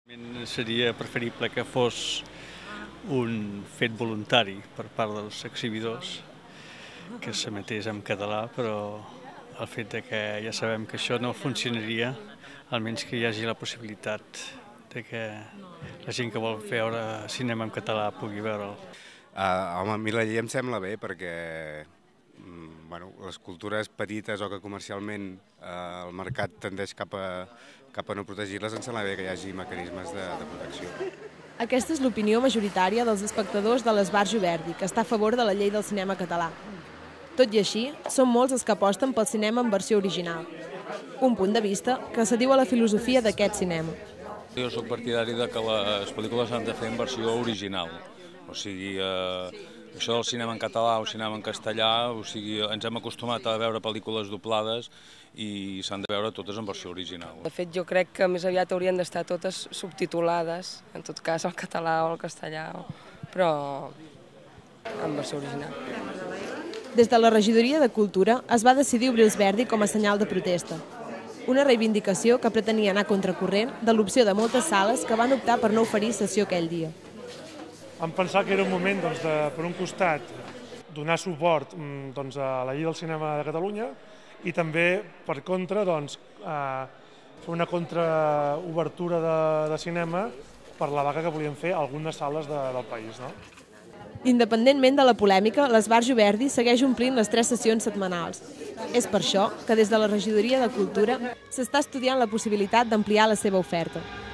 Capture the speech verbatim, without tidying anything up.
Seria preferible que fos un fet voluntari per part dels exhibidors, que s'emetés en català, però el fet de que ja sabem que això no funcionaria, almenys que hi hagi la possibilitat de que la gent que vol veure cinema en català pugui veure'l. Uh, home, a mi la llei em sembla bé perquè mm, bueno, les cultures petites o que comercialment uh, el mercat tendeix cap a, cap a no protegir-les, em sembla bé que hi hagi mecanismes de, de protecció. Aquesta és l'opinió majoritària dels espectadors de l'Esbarjo Verdi, que està a favor de la llei del cinema català. Tot i així, són molts els que aposten pel cinema en versió original. Un punt de vista que s'adiu a la filosofia d'aquest cinema. Jo soc partidari de que les pel·lícules s'han de fer en versió original. O sigui, eh, això del cinema en català o cinema en castellà, o sigui, ens hem acostumat a veure pel·lícules doblades i s'han de veure totes en versió original. De fet, jo crec que més aviat haurien d'estar totes subtitulades, en tot cas el català o el castellà, però en versió original. Des de la Regidoria de Cultura es va decidir obrir els Verdi com a senyal de protesta. Una reivindicació que pretenia anar contracorrent de l'opció de moltes sales que van optar per no oferir sessió aquell dia. Vam pensar que era un moment, doncs, de, per un costat, donar suport doncs, a la llei del cinema de Catalunya i també, per contra, doncs, eh, fer una contraobertura de, de cinema per la vaga que volien fer a algunes sales de, del país. No? Independentment de la polèmica, l'Esbarjo Verdi segueix omplint les tres sessions setmanals. És per això que des de la Regidoria de Cultura s'està estudiant la possibilitat d'ampliar la seva oferta.